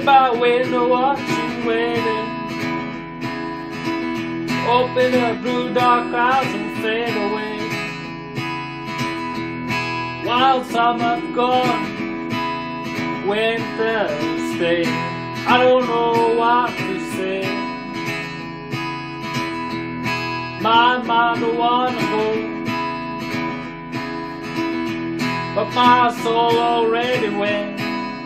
Sitting by a window watching, waiting, hoping the blue dark clouds will fade away. While summer's gone, winter's stay. I don't know what to say. My mind don't wanna go, but my soul already went.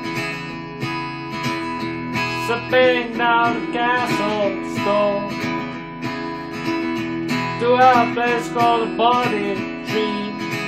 Slipping down the castle stone to a place called the Body Tree.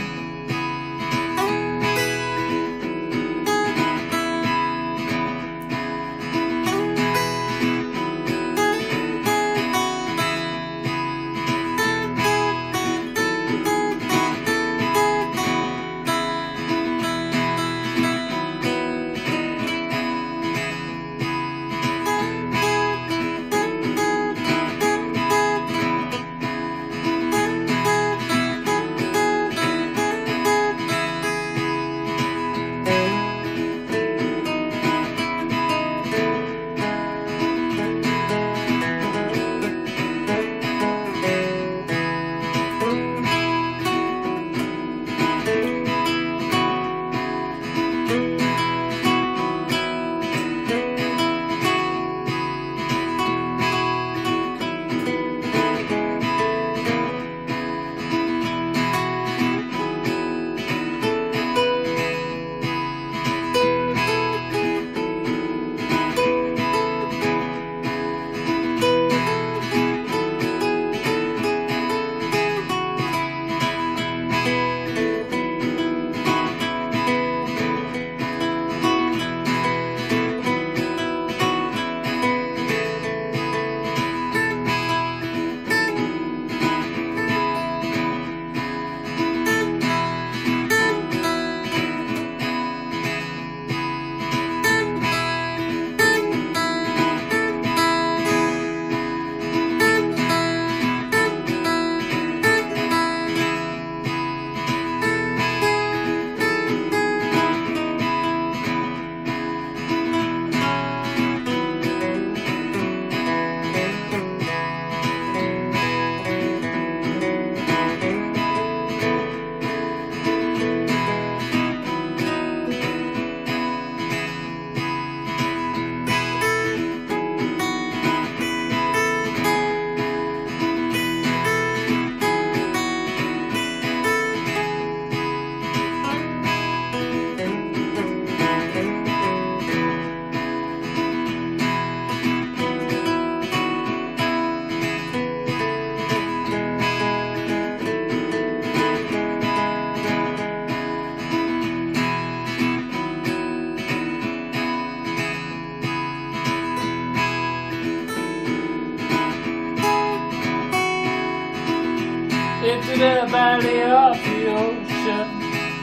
Into the valley of the ocean,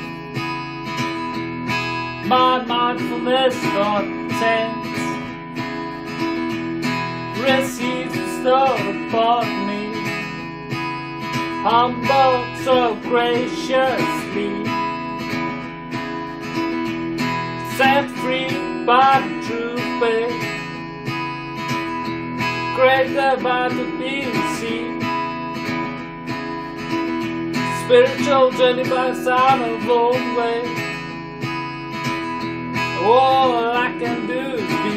my mindfulness content receives bestowed upon me, humble so graciously, set free by the true faith, greater by the beauty. Spiritual journey by the sound of old way. All I can do is be